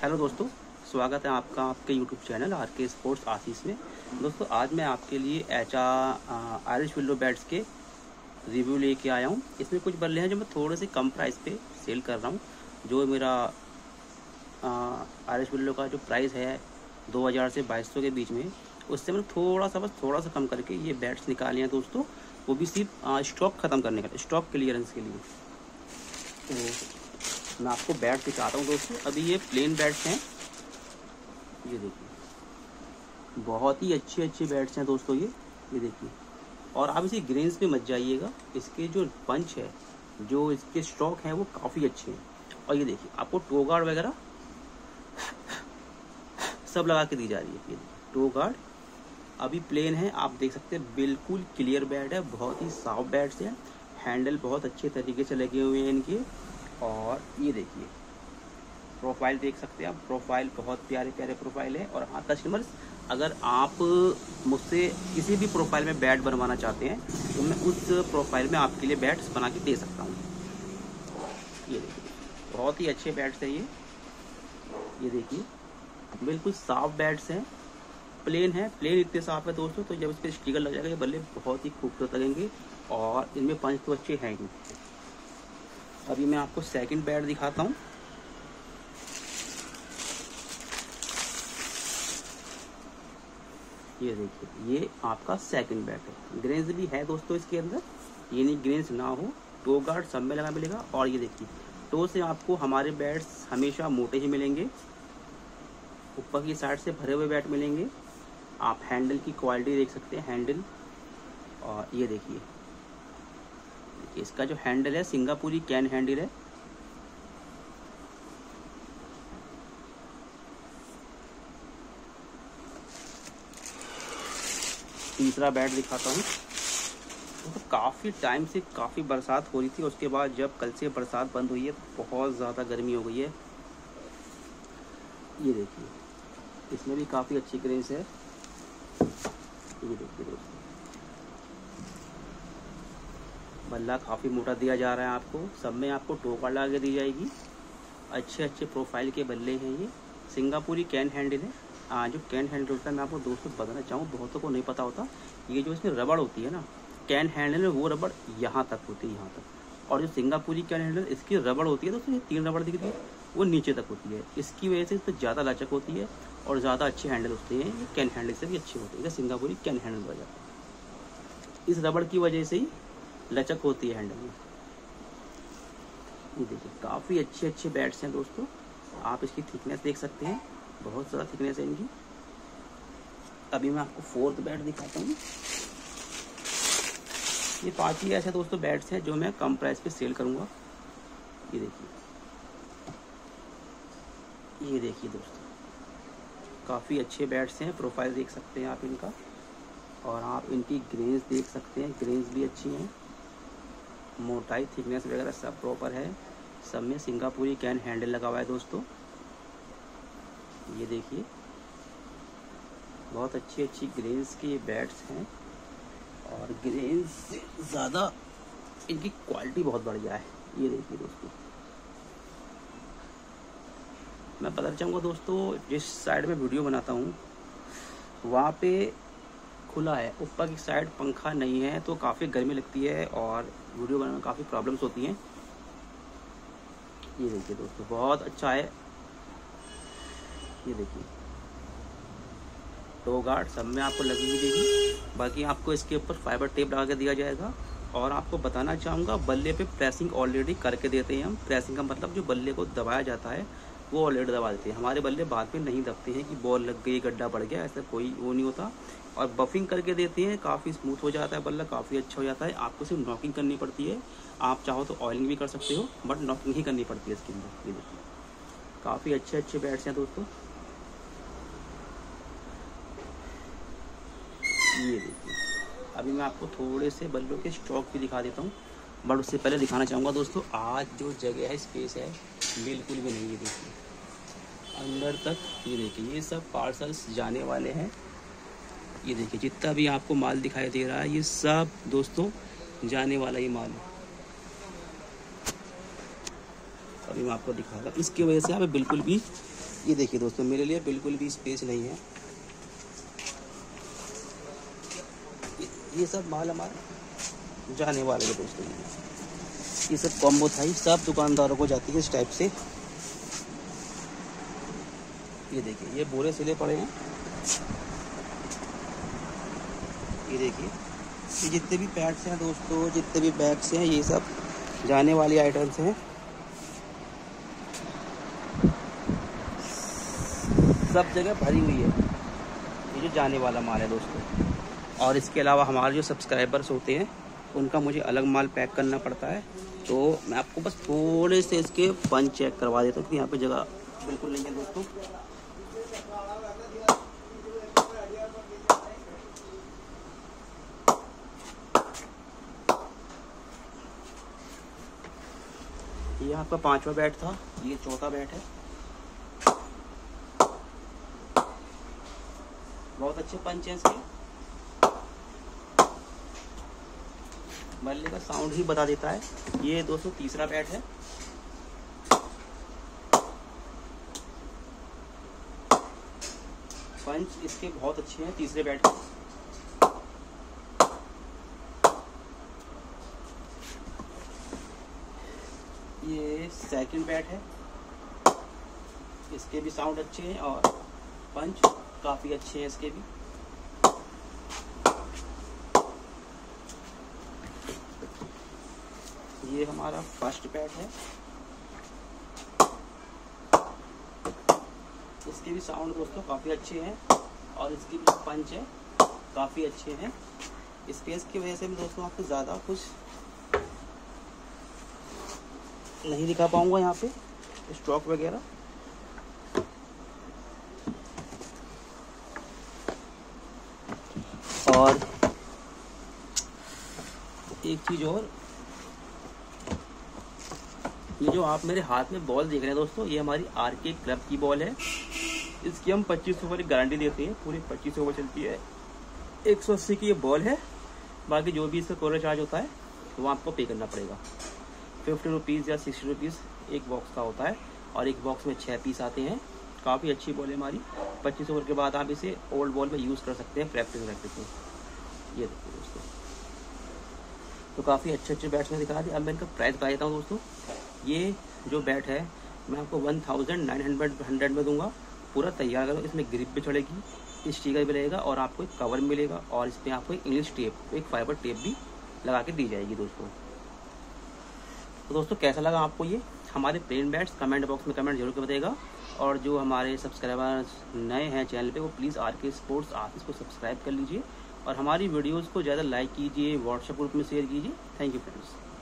Hello दोस्तों, स्वागत है आपका आपके YouTube channel R K sports Ashish में। दोस्तों आज मैं आपके लिए आयरिश विलो बैट्स के रिव्यू लेके आया हूँ। इसमें कुछ बल्ले हैं जो मैं थोड़े से कम प्राइस पे सेल कर रहा हूँ। जो मेरा आयरिश विलो का जो प्राइस है 2000 से 2200 के बीच में, उससे मैंने थोड़ा सा कम करके ये बैट्स निकाले हैं दोस्तों। वो भी सिर्फ स्टॉक ख़त्म करने का, स्टॉक क्लियरेंस के लिए। तो मैं आपको बैट दिखाता हूँ दोस्तों। अभी ये प्लेन बैट्स हैं, ये देखिए बहुत ही अच्छे बैट्स हैं दोस्तों ये देखिए। और आप इसी ग्रेन्स पे मत जाइएगा, इसके जो पंच है, जो इसके स्टॉक हैं वो काफ़ी अच्छे हैं। और ये देखिए आपको टो गार्ड वगैरह सब लगा के दी जा रही है। ये देखिए टो गार्ड अभी प्लेन है, आप देख सकते हैं बिल्कुल क्लियर बैट है, बहुत ही साफ बैट्स हैं। हैंडल बहुत अच्छे तरीके से लगे हुए हैं इनके। और ये देखिए प्रोफाइल देख सकते हैं आप, प्रोफाइल बहुत प्यारे प्रोफाइल है। और हाँ कस्टमर्स, अगर आप मुझसे किसी भी प्रोफाइल में बैट बनवाना चाहते हैं तो मैं उस प्रोफाइल में आपके लिए बैट्स बना के दे सकता हूँ। ये देखिए बहुत ही अच्छे बैट्स हैं ये देखिए बिल्कुल साफ बैट्स हैं। प्लेन है, प्लेन इतने साफ है दोस्तों, तो जब इस पर स्टिकर लग जाएगा ये बल्ले बहुत ही खूबसूरत लगेंगे। और इनमें पंच तो अच्छे हैं ही। अभी मैं आपको सेकंड बैट दिखाता हूँ। ये देखिए ये आपका सेकंड बैट है। ग्रेन्स भी है दोस्तों इसके अंदर, ये नहीं ग्रेन्स ना हो। टो गार्ड सब में लगा मिलेगा। और ये देखिए टो से आपको हमारे बैट्स हमेशा मोटे ही मिलेंगे, ऊपर की साइड से भरे हुए बैट मिलेंगे। आप हैंडल की क्वालिटी देख सकते हैं, हैंडल। और ये देखिए इसका जो हैंडल है सिंगापुरी कैन हैंडल है। तीसरा बैट दिखाता हूँ। तो काफ़ी टाइम से काफ़ी बरसात हो रही थी, उसके बाद जब कल से बरसात बंद हुई है तो बहुत ज़्यादा गर्मी हो गई है। ये देखिए इसमें भी काफ़ी अच्छी ग्रेस है। ये देखिए दोस्तों बल्ला काफ़ी मोटा दिया जा रहा है आपको। सब में आपको टोका लगा दी जाएगी। अच्छे प्रोफाइल के बल्ले हैं ये। सिंगापुरी कैन हैंडल है। जो कैन हैंडल होता है, मैं आपको दोस्तों बताना चाहूँ, बहुतों को नहीं पता होता, ये जो इसमें रबड़ होती है ना कैन हैंडल में, वो रबड़ यहाँ तक होती है, यहाँ तक। और जो सिंगापुरी कैन हैंडल इसकी रबड़ होती है दोस्तों, ये 3 रबड़ दिख रही है, वो नीचे तक होती है। इसकी वजह से इस पर ज़्यादा लचक होती है और ज़्यादा अच्छे हैंडल होते हैं। ये कैन हैंडल से भी अच्छे होते हैं, सिंगापुरी कैन हैंडल हो जाता है। इस रबड़ की वजह से ही लचक होती है हैंडल में। ये देखिए काफ़ी अच्छे बैट्स हैं दोस्तों। आप इसकी थिकनेस देख सकते हैं, बहुत ज़्यादा थिकनेस है इनकी। अभी मैं आपको फोर्थ बैट दिखाता हूँ। ये 5 ही ऐसे दोस्तों बैट्स हैं जो मैं कम प्राइस पे सेल करूँगा। ये देखिए दोस्तों काफ़ी अच्छे बैट्स हैं। प्रोफाइल देख सकते हैं आप इनका, और आप इनकी ग्रेन्स देख सकते हैं, ग्रेन्स भी अच्छी हैं। मोटाई थिकनेस वगैरह सब प्रॉपर है। सब में सिंगापुरी कैन हैंडल लगा हुआ है दोस्तों। ये देखिए बहुत अच्छी ग्रेन्स के बैट्स हैं। और ग्रेन्स से ज़्यादा इनकी क्वालिटी बहुत बढ़िया है। ये देखिए दोस्तों, मैं बताना चाहूँगा दोस्तों, जिस साइड में वीडियो बनाता हूँ वहाँ पे खुला है, ऊपर की साइड पंखा नहीं है, तो काफ़ी गर्मी लगती है और वीडियो बनाने में काफ़ी प्रॉब्लम्स होती हैं। ये देखिए दोस्तों बहुत अच्छा है। ये देखिए टो गार्ड सब में आपको लगी हुई देगी। बाकी आपको इसके ऊपर फाइबर टेप लगा के दिया जाएगा। और आपको बताना चाहूँगा, बल्ले पे प्रेसिंग ऑलरेडी करके देते हैं हम। प्रेसिंग का मतलब जो बल्ले को दबाया जाता है वो ऑलरेडी दबा देते हैं। हमारे बल्ले बाद में नहीं दबते हैं कि बॉल लग गई, गड्ढा पड़ गया, ऐसा कोई वो नहीं होता। और बफिंग करके देते हैं, काफ़ी स्मूथ हो जाता है बल्ला, काफ़ी अच्छा हो जाता है। आपको सिर्फ नॉकिंग करनी पड़ती है। आप चाहो तो ऑयलिंग भी कर सकते हो, बट नॉकिंग ही करनी पड़ती है इसके अंदर। ये देखिए काफ़ी अच्छे बैट्स हैं दोस्तों। ये देखिए अभी मैं आपको थोड़े से बल्लों के स्टॉक भी दिखा देता हूँ, बट उससे पहले दिखाना चाहूँगा दोस्तों, आज जो जगह है, स्पेस है, बिल्कुल भी नहीं। ये देखिए अंदर तक, ये देखिए ये सब पार्सल्स जाने वाले हैं। ये देखिए जितना भी आपको माल दिखाई दे रहा है ये सब दोस्तों जाने वाला ही माल है। अभी मैं आपको दिखा रहा हूँ, इसकी वजह से आप बिल्कुल भी ये देखिए दोस्तों, मेरे लिए बिल्कुल भी स्पेस नहीं है। ये सब माल हमारा जाने वाले हैं दोस्तों। ये सब कॉम्बो थाई सब दुकानदारों को जाती है इस टाइप से। ये देखिए, ये बोरे सिले पड़े हैं। ये देखिए, ये जितने भी पैड्स हैं दोस्तों, जितने भी बैग्स हैं, ये सब जाने वाली आइटम्स हैं। सब जगह भरी हुई है, ये जो जाने वाला माल है दोस्तों। और इसके अलावा हमारे जो सब्सक्राइबर्स होते हैं उनका मुझे अलग माल पैक करना पड़ता है। तो मैं आपको बस थोड़े से इसके फन चेक करवा देता हूँ कि यहाँ पे जगह बिल्कुल नहीं है दोस्तों। ये आपका 5वां बैट था, ये 4था बैट है। बहुत अच्छे पंच हैं इसके। बल्ले का साउंड ही बता देता है। ये दोस्तों 3रा बैट है। पंच इसके बहुत अच्छे हैं 3रे बैट के। ये 2nd बैट है, इसके भी साउंड अच्छे हैं और पंच काफ़ी अच्छे हैं इसके भी। ये हमारा 1st बैट है, इसके भी साउंड दोस्तों काफ़ी अच्छे हैं और इसकी भी पंच है काफ़ी अच्छे हैं। स्पेस की वजह से मैं दोस्तों आपको ज़्यादा कुछ नहीं दिखा पाऊंगा यहाँ पे स्टॉक वगैरह। और एक चीज़ और, ये जो आप मेरे हाथ में बॉल देख रहे हैं दोस्तों, ये हमारी आरके क्लब की बॉल है। इसकी हम 25 ओवर की गारंटी देते हैं, पूरी 25 ओवर चलती है। 180 की ये बॉल है। बाकी जो भी इसका कोरियर चार्ज होता है वो आपको पे करना पड़ेगा। 50 रुपीज़ या 60 रुपीज़ एक बॉक्स का होता है और एक बॉक्स में 6 पीस आते हैं। काफ़ी अच्छी बॉल है हमारी। 25 ओवर के बाद आप इसे ओल्ड बॉल में यूज़ कर सकते हैं प्रैक्टिस में। ये देखिए दोस्तों, तो काफ़ी अच्छे बैट्स में दिखा दिए। अब मैं इनका प्राइस बता देता हूँ दोस्तों। ये जो बैट है मैं आपको 1900 में दूंगा। पूरा तैयार करो, इसमें ग्रिप भी चढ़ेगी, स्टिकर भी रहेगा और आपको एक कवर मिलेगा और इसमें आपको एक इंग्लिश टेप, एक फाइबर टेप भी लगा के दी जाएगी दोस्तों। तो दोस्तों कैसा लगा आपको ये हमारे प्लेन बैट्स, कमेंट बॉक्स में कमेंट जरूर कर बताइएगा। और जो हमारे सब्सक्राइबर्स नए हैं चैनल पे, वो प्लीज़ आरके स्पोर्ट्स आप इसको सब्सक्राइब कर लीजिए और हमारी वीडियोज़ को ज़्यादा लाइक कीजिए, व्हाट्सएप ग्रुप में शेयर कीजिए। Thank you friends.